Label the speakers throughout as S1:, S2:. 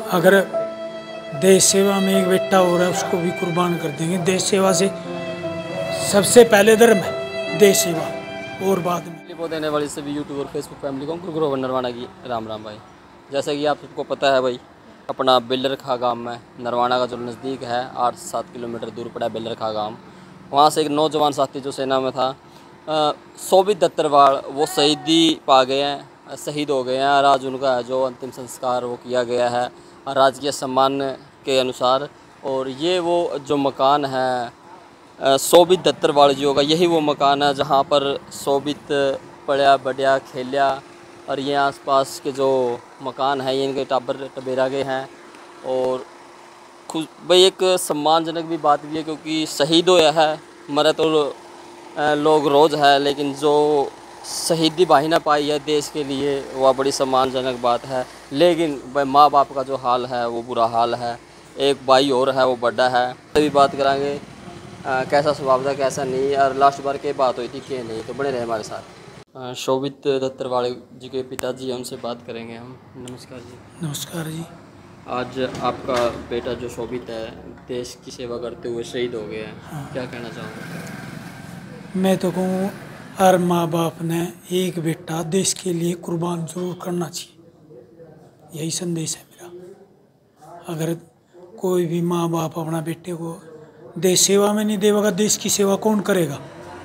S1: अगर देश सेवा में एक बेटा हो रहा है उसको भी कुर्बान कर देंगे। देश सेवा से सबसे पहले धर्म है देश सेवा, और बाद में
S2: वो देने वाली सभी यूट्यूब और फेसबुक फैमिली को गुरु नरवाना की राम राम भाई। जैसा कि आप सबको पता है भाई, अपना बेलर खा गाँव में नरवाना का जो नज़दीक है 8-7 किलोमीटर दूर पड़ा है बेलर खा गाँव। वहाँ से एक नौजवान साथी जो सेना में था, सोबित दत्तरवाड़, वो शहीदी पा गए हैं, शहीद हो गए हैं। और आज उनका जो अंतिम संस्कार वो किया गया है राजकीय सम्मान के अनुसार। और ये वो जो मकान है सोबित दत्तरवाड़ जी का, यही वो मकान है जहाँ पर सोबित पढ़ा बढ़िया खेलिया। और ये आसपास के जो मकान है ये इनके टाबर टबेरा के हैं। और खुद भाई एक सम्मानजनक भी बात भी है, क्योंकि शहीद होया है, मरे तो लोग रोज़ है, लेकिन जो शहीदी बाहिना पाई है देश के लिए वह बड़ी सम्मानजनक बात है। लेकिन भाई माँ बाप का जो हाल है वो बुरा हाल है। एक भाई और है वो बड़ा है, तभी बात करांगे कैसा स्वभाव था कैसा नहीं, और लास्ट बार के बात हुई थी कि नहीं। तो बने रहे हमारे साथ। शोभित दत्तरवाड़ जी के पिताजी, उनसे बात करेंगे हम। नमस्कार जी।
S1: नमस्कार जी।
S2: आज आपका बेटा जो शोभित है देश की सेवा करते हुए शहीद हो गया है,
S1: हाँ।
S2: क्या कहना चाहूँगा?
S1: मैं तो कहूँ हर माँ बाप ने एक बेटा देश के लिए कुर्बान जरूर करना चाहिए, यही संदेश है मेरा। अगर कोई भी माँ बाप अपना बेटे को देश सेवा में नहीं देगा, देश की सेवा कौन करेगा?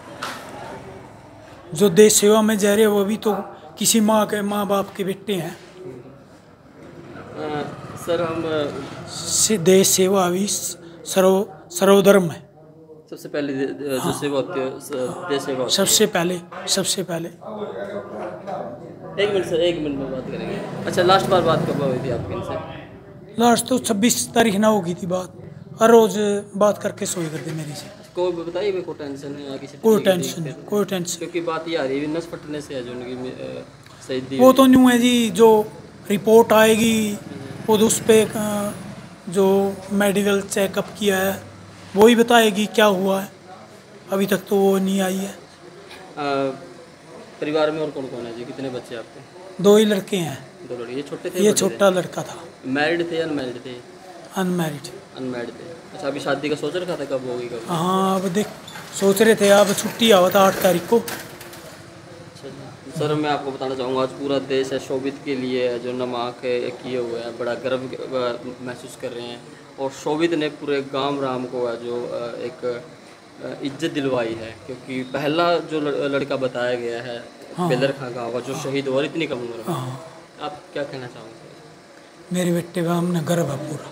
S1: जो देश सेवा में जा रहे वो भी तो किसी माँ बाप के बेटे हैं।
S2: सर हम
S1: देश सेवा भी सर्वधर्म है।
S2: सबसे पहले जो सेवा होती है देश सेवा होती
S1: सबसे पहले
S2: एक मिनट सर, एक मिनट में बात करेंगे। अच्छा, लास्ट बार बात कब हुई थी आपकी इनसे?
S1: लास्ट तो 26 तारीख ना होगी थी बात, हर रोज बात करके सोई करते मेरी से।
S2: कोई बताइए, कोई टेंशन नहीं है किसी
S1: कोई टेंशन
S2: क्योंकि बात ये आ रही है नस फटने से है जो उनकी शहीदी
S1: वो तो न्यू है जी। जो रिपोर्ट आएगी वो उस पर जो मेडिकल चेकअप किया है वो ही बताएगी क्या हुआ है। अभी तक तो वो नहीं आई है।
S2: परिवार में और कौन कौन है जी? कितने बच्चे आपके?
S1: 2 ही लड़के हैं।
S2: 2 लड़के। ये छोटे थे?
S1: ये छोटा लड़का था।
S2: मैरिड थे या अनमैरिड थे?
S1: अनमैरिड
S2: थे। अच्छा, अभी शादी का सोच रखा था, कब होगी कब?
S1: हाँ, अब देख सोच रहे थे, अब छुट्टी आवा था 8 तारीख को।
S2: सर मैं आपको बताना चाहूँगा, आज पूरा देश है शोभित के लिए जो नमाक किए हुए हैं, बड़ा गर्व महसूस कर रहे हैं। और शोभित ने पूरे गांव राम को है जो एक इज्जत दिलवाई है, क्योंकि पहला जो लड़का बताया गया है बेलर खां गाँव का जो शहीद हुआ इतनी कम उम्र में। आप क्या कहना चाहोगे?
S1: मेरे बेटे का हमने गर्व है पूरा।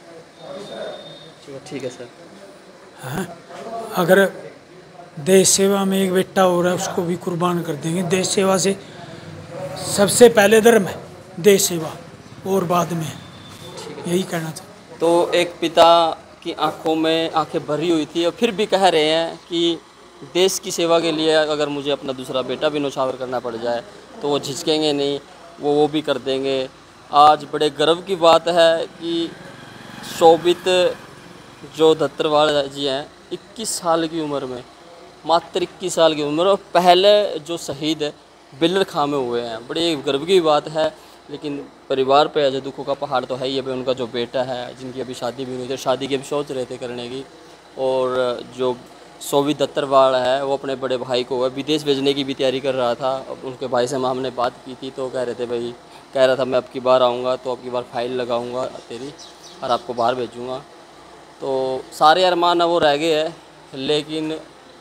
S2: ठीक है सर।
S1: हाँ, अगर देश सेवा में एक बेटा हो रहा है उसको भी कुर्बान कर देंगे। देश सेवा से सबसे पहले धर्म है देश सेवा, और बाद में, यही कहना चाहता।
S2: तो एक पिता की आंखों में आंखें भरी हुई थी और फिर भी कह रहे हैं कि देश की सेवा के लिए अगर मुझे अपना दूसरा बेटा भी नौछावर करना पड़ जाए तो वो झिझकेंगे नहीं, वो भी कर देंगे। आज बड़े गर्व की बात है कि शोभित जो दत्तरवाड़ जी हैं 21 साल की उम्र में, मात्र 21 साल की उम्र, और पहले जो शहीद बेलर खां में हुए हैं। बड़ी गर्व की बात है। लेकिन परिवार पे ऐसे दुखों का पहाड़ तो है ही। अभी उनका जो बेटा है जिनकी अभी शादी भी नहीं हुई थी, शादी की अभी सोच रहे थे करने की। और जो सोभित दत्तरवाड़ है वो अपने बड़े भाई को विदेश भेजने की भी तैयारी कर रहा था। उनके भाई से हमने बात की थी तो कह रहे थे भाई, कह रहा था मैं अब की बार आऊँगा तो अब की बार फाइल लगाऊँगा तेरी और आपको बाहर भेजूँगा। तो सारे अरमान वो रह गए हैं, लेकिन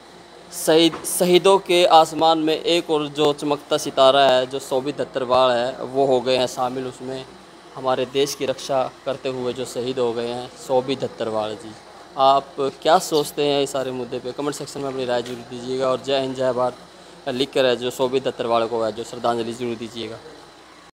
S2: शहीदों के आसमान में एक और जो चमकता सितारा है जो सोभित दत्तरवाड़ है वो हो गए हैं शामिल उसमें। हमारे देश की रक्षा करते हुए जो शहीद हो गए हैं सोभित दत्तरवाड़ जी। आप क्या सोचते हैं इस सारे मुद्दे पे? कमेंट सेक्शन में अपनी राय जरूर दीजिएगा। और जय हिंद जय भारत लिख कर है जो सोभित दत्तरवाड़ को है जो श्रद्धांजलि जरूर दीजिएगा।